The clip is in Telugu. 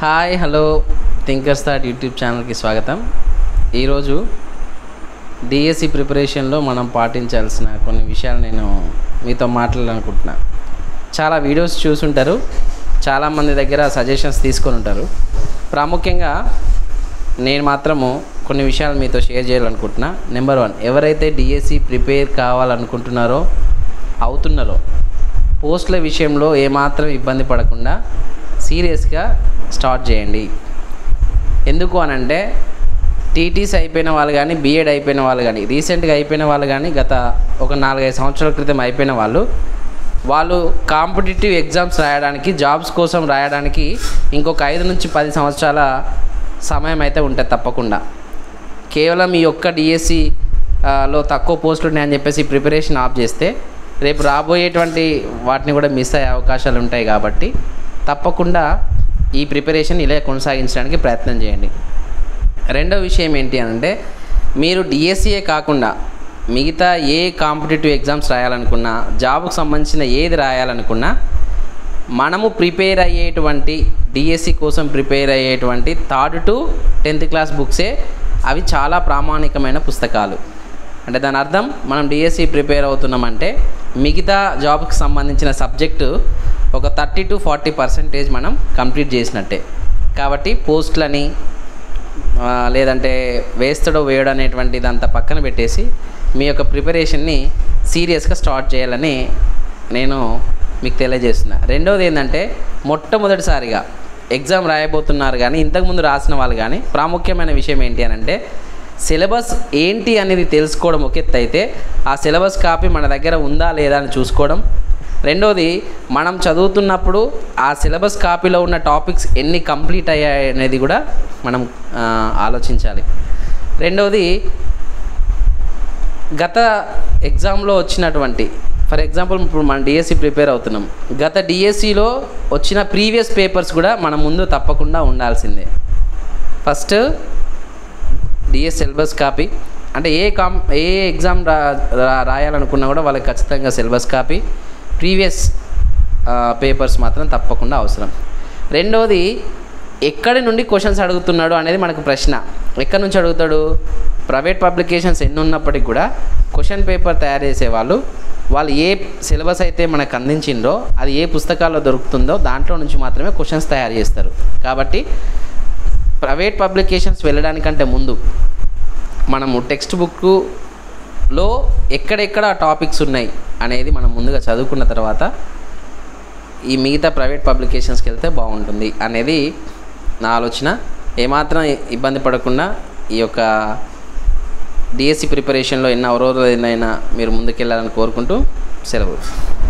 Hi hello thinkers thought YouTube ఛానల్కి స్వాగతం. ఈరోజు డిఎస్సి ప్రిపరేషన్లో మనం పాటించాల్సిన కొన్ని విషయాలు నేను మీతో మాట్లాడాలనుకుంటున్నా. చాలా వీడియోస్ చూసుంటారు, చాలామంది దగ్గర సజెషన్స్ తీసుకొని ఉంటారు. ప్రాముఖ్యంగా నేను మాత్రము కొన్ని విషయాలు మీతో షేర్ చేయాలనుకుంటున్నా. నెంబర్ 1, ఎవరైతే డిఎస్సి ప్రిపేర్ కావాలనుకుంటున్నారో అవుతున్నారో పోస్టుల విషయంలో ఏమాత్రం ఇబ్బంది పడకుండా సీరియస్గా స్టార్ట్ చేయండి. ఎందుకు అనంటే టీటీసీ అయిపోయిన వాళ్ళు కానీ, బీఎడ్ అయిపోయిన వాళ్ళు కానీ, రీసెంట్గా అయిపోయిన వాళ్ళు కానీ, గత ఒక 4-5 సంవత్సరాల క్రితం అయిపోయిన వాళ్ళు కాంపిటేటివ్ ఎగ్జామ్స్ రాయడానికి, జాబ్స్ కోసం రాయడానికి ఇంకొక 5 నుంచి 10 సంవత్సరాల సమయం అయితే ఉంటుంది తప్పకుండా. కేవలం ఈ ఒక్క డిఎస్సిలో తక్కువ పోస్టులు ఉన్నాయని చెప్పేసి ప్రిపరేషన్ ఆఫ్ చేస్తే రేపు రాబోయేటువంటి వాటిని కూడా మిస్ అయ్యే అవకాశాలు ఉంటాయి. కాబట్టి తప్పకుండా ఈ ప్రిపరేషన్ ఇలా కొనసాగించడానికి ప్రయత్నం చేయండి. రెండో విషయం ఏంటి అంటే, మీరు డిఎస్సియే కాకుండా మిగతా ఏ కాంపిటేటివ్ ఎగ్జామ్స్ రాయాలనుకున్నా, జాబ్కు సంబంధించిన ఏది రాయాలనుకున్నా, మనము ప్రిపేర్ అయ్యేటువంటి డిఎస్సి కోసం ప్రిపేర్ అయ్యేటువంటి 3rd to 10th క్లాస్ బుక్సే అవి చాలా ప్రామాణికమైన పుస్తకాలు. అంటే దాని అర్థం మనం డిఎస్సి ప్రిపేర్ అవుతున్నామంటే మిగతా జాబ్కి సంబంధించిన సబ్జెక్టు ఒక 30 to 40% మనం కంప్లీట్ చేసినట్టే. కాబట్టి పోస్టులని లేదంటే వేస్తాడో వేయడో అనేటువంటి ఇదంతా పక్కన పెట్టేసి మీ యొక్క ప్రిపరేషన్ని సీరియస్గా స్టార్ట్ చేయాలని నేను మీకు తెలియజేస్తున్నా. రెండవది ఏంటంటే, మొట్టమొదటిసారిగా ఎగ్జామ్ రాయబోతున్నారు కానీ ఇంతకుముందు రాసిన వాళ్ళు కానీ ప్రాముఖ్యమైన విషయం ఏంటి అని అంటే, సిలబస్ ఏంటి అనేది తెలుసుకోవడం ఒక ఎత్తు అయితే, ఆ సిలబస్ కాపీ మన దగ్గర ఉందా లేదా అని చూసుకోవడం. రెండోది, మనం చదువుతున్నప్పుడు ఆ సిలబస్ కాపీలో ఉన్న టాపిక్స్ ఎన్ని కంప్లీట్ అయ్యాయి అనేది కూడా మనం ఆలోచించాలి. రెండవది, గత ఎగ్జామ్లో వచ్చినటువంటి, ఫర్ ఎగ్జాంపుల్ ఇప్పుడు మనం డిఎస్సి ప్రిపేర్ అవుతున్నాం, గత డిఎస్సిలో వచ్చిన ప్రీవియస్ పేపర్స్ కూడా మన ముందు తప్పకుండా ఉండాల్సిందే. ఫస్ట్ డిఎస్ సిలబస్ కాపీ, అంటే ఏ ఎగ్జామ్ రాయాలనుకున్నా కూడా వాళ్ళకి ఖచ్చితంగా సిలబస్ కాపీ, ప్రీవియస్ పేపర్స్ మాత్రం తప్పకుండా అవసరం. రెండవది, ఎక్కడి నుండి క్వశ్చన్స్ అడుగుతున్నాడు అనేది మనకు ప్రశ్న. ఎక్కడి నుంచి అడుగుతాడు? ప్రైవేట్ పబ్లికేషన్స్ ఎన్ని ఉన్నప్పటికీ కూడా క్వశ్చన్ పేపర్ తయారు చేసేవాళ్ళు ఏ సిలబస్ అయితే మనకు అందించిందో, అది ఏ పుస్తకాల్లో దొరుకుతుందో దాంట్లో నుంచి మాత్రమే క్వశ్చన్స్ తయారు చేస్తారు. కాబట్టి ప్రైవేట్ పబ్లికేషన్స్ వెళ్ళడానికంటే ముందు మనము టెక్స్ట్ బుక్లో ఎక్కడెక్కడ టాపిక్స్ ఉన్నాయి అనేది మనం ముందుగా చదువుకున్న తర్వాత ఈ మిగతా ప్రైవేట్ పబ్లికేషన్స్కి వెళ్తే బాగుంటుంది అనేది నా ఆలోచన. ఏమాత్రం ఇబ్బంది పడకుండా ఈ యొక్క డిఎస్సి ప్రిపరేషన్లో ఎన్ని అవరోధాలైనా మీరు ముందుకెళ్ళాలని కోరుకుంటూ సెలవు.